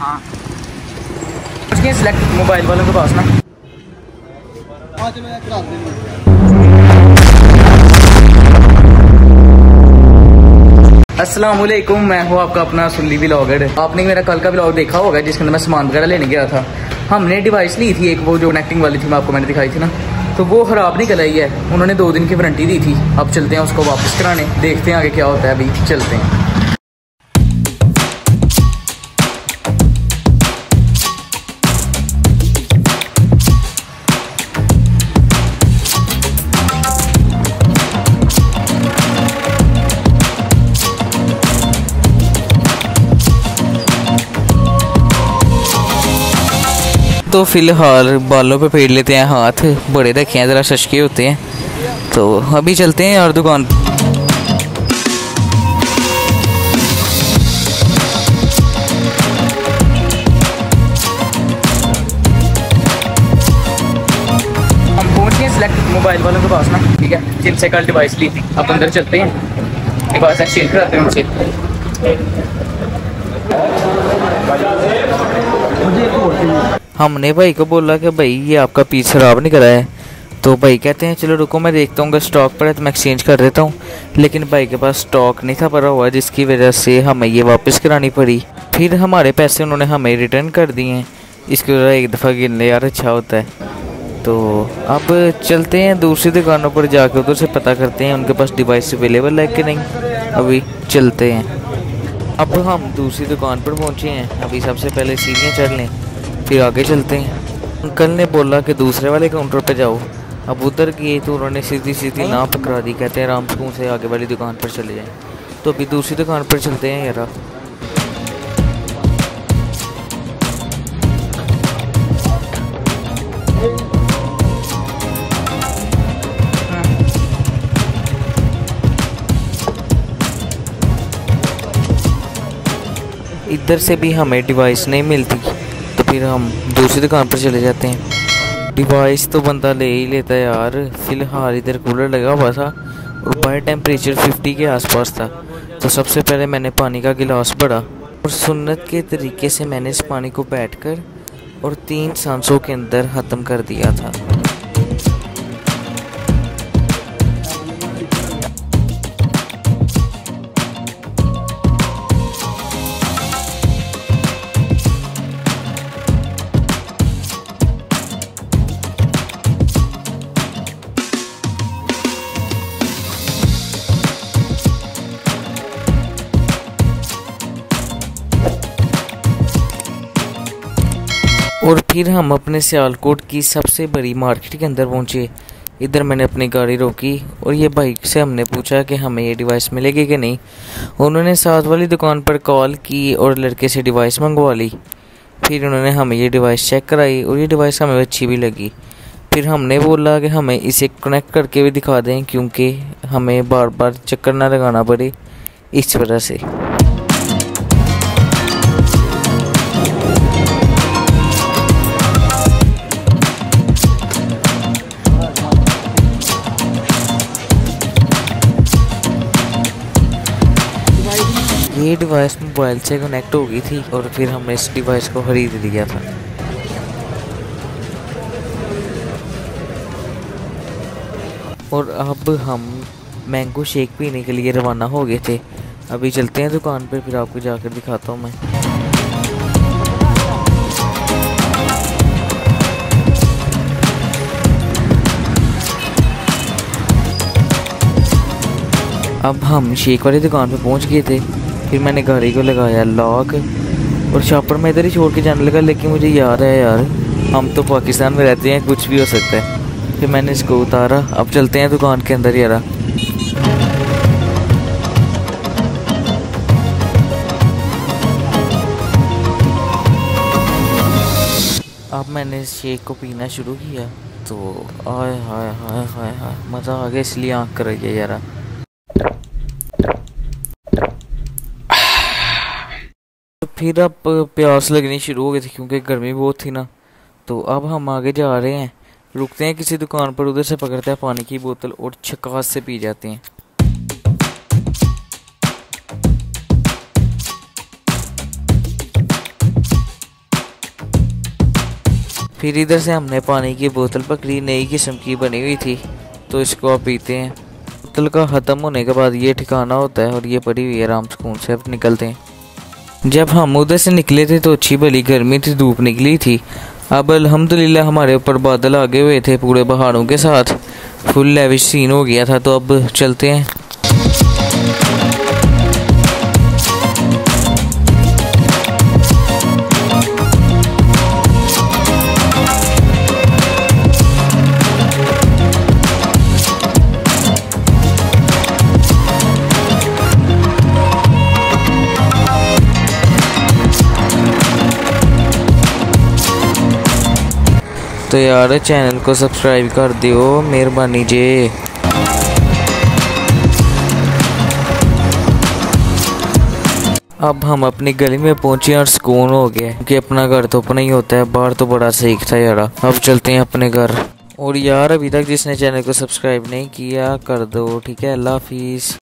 हाँ select mobile वालों के पास ना। अस्सलाम वालेकुम, मैं हूँ आपका अपना सुल्ली व्लॉगर। आपने मेरा कल का व्लॉग देखा होगा जिसके अंदर मैं सामान वगैरह लेने गया था। हमने डिवाइस ली थी एक, वो जो कनेक्टिंग वाली थी, मैं आपको मैंने दिखाई थी ना, तो वो ख़राब निकल आई है। उन्होंने 2 दिन की वारंटी दी थी। अब चलते हैं उसको वापस कराने, देखते हैं आगे क्या होता है। अभी चलते हैं। तो फिलहाल बालों पे फेर लेते हैं हाथ, बड़े रखे हैं ज़रा शशके होते हैं। तो अभी चलते हैं यार दुकान। हम पहुंच गए सिलेक्ट मोबाइल वालों के पास ना, ठीक है, जिनसे कल डिवाइस ली थी। अब अंदर चलते हैं, एक बार एक्सचेंज कराते हैं उनसे। हमने भाई को बोला कि भाई ये आपका पीस खराब नहीं करा है, तो भाई कहते हैं चलो रुको मैं देखता हूँ, अगर स्टॉक पर है तो मैं एक्सचेंज कर देता हूँ। लेकिन भाई के पास स्टॉक नहीं था पड़ा हुआ, जिसकी वजह से हमें ये वापस करानी पड़ी। फिर हमारे पैसे उन्होंने हमें रिटर्न कर दिए हैं। इसकी वजह एक दफ़ा गिन ले यार, अच्छा होता है। तो अब चलते हैं दूसरी दुकानों पर जाकर, उधर से पता करते हैं उनके पास डिवाइस अवेलेबल है कि नहीं। अभी चलते हैं। अब हम दूसरी दुकान पर पहुँचे हैं। अभी सबसे पहले सीढ़ियाँ चढ़ लें, फिर आगे चलते हैं। अंकल ने बोला कि दूसरे वाले काउंटर पे जाओ। अब उधर गए तो उन्होंने सीधी सीधी ना पकड़ा दी, कहते हैं राम सुकून से आगे वाली दुकान पर चले जाएं। तो अभी दूसरी दुकान पर चलते हैं यार। इधर से भी हमें डिवाइस नहीं मिलती, तो फिर हम दूसरी दुकान पर चले जाते हैं। डिवाइस तो बंदा ले ही लेता है यार। फिलहाल इधर कूलर लगा हुआ था और बाहर टेम्परेचर 50 के आसपास था। तो सबसे पहले मैंने पानी का गिलास भरा और सुन्नत के तरीके से मैंने इस पानी को बैठकर और 3 सांसों के अंदर ख़त्म कर दिया था। और फिर हम अपने सियालकोट की सबसे बड़ी मार्केट के अंदर पहुंचे। इधर मैंने अपनी गाड़ी रोकी और ये बाइक से हमने पूछा कि हमें ये डिवाइस मिलेगी कि नहीं। उन्होंने साथ वाली दुकान पर कॉल की और लड़के से डिवाइस मंगवा ली। फिर उन्होंने हमें ये डिवाइस चेक कराई और ये डिवाइस हमें अच्छी भी लगी। फिर हमने बोला कि हमें इसे कनेक्ट करके भी दिखा दें, क्योंकि हमें बार बार चक्कर ना लगाना पड़े, इस वजह से। ये डिवाइस मोबाइल से कनेक्ट हो गई थी और फिर हमने इस डिवाइस को खरीद लिया था। और अब हम मैंगो शेक पीने के लिए रवाना हो गए थे। अभी चलते हैं दुकान पर, फिर आपको जाकर दिखाता हूँ मैं। अब हम शेक वाली दुकान पे पहुंच गए थे। फिर मैंने गाड़ी को लगाया लॉक और शॉपर में इधर ही छोड़ के जाने लगा। लेकिन मुझे याद है यार, हम तो पाकिस्तान में रहते हैं, कुछ भी हो सकता है। फिर मैंने इसको उतारा। अब चलते हैं दुकान के अंदर यार। अब मैंने इस शेक को पीना शुरू किया तो आय हाय हाय हाय हाय मज़ा आ गया, इसलिए आँख कर रही है यार। फिर अब प्यास लगनी शुरू हो गई थी क्योंकि गर्मी बहुत थी ना। तो अब हम आगे जा रहे हैं, रुकते हैं किसी दुकान पर, उधर से पकड़ते हैं पानी की बोतल और छकास से पी जाते हैं। फिर इधर से हमने पानी की बोतल पकड़ी, नई किस्म की बनी हुई थी, तो इसको आप पीते हैं। बोतल का ख़त्म होने के बाद ये ठिकाना होता है और ये पड़ी हुई है, आराम सुकून से अब निकलते हैं। जब हम उधर से निकले थे तो अच्छी भली गर्मी थी, धूप निकली थी। अब अल्हम्दुलिल्लाह हमारे ऊपर बादल आगे हुए थे पूरे पहाड़ों के साथ, फुल लेविश सीन हो गया था। तो अब चलते हैं। तो यार चैनल को सब्सक्राइब कर दियो, मेहरबानी जे। अब हम अपनी गली में पहुंचे और सुकून हो गया, क्योंकि अपना घर तो अपना ही होता है, बाहर तो बड़ा सीख था यार। अब चलते हैं अपने घर। और यार अभी तक जिसने चैनल को सब्सक्राइब नहीं किया कर दो, ठीक है। अल्लाह हाफिज़।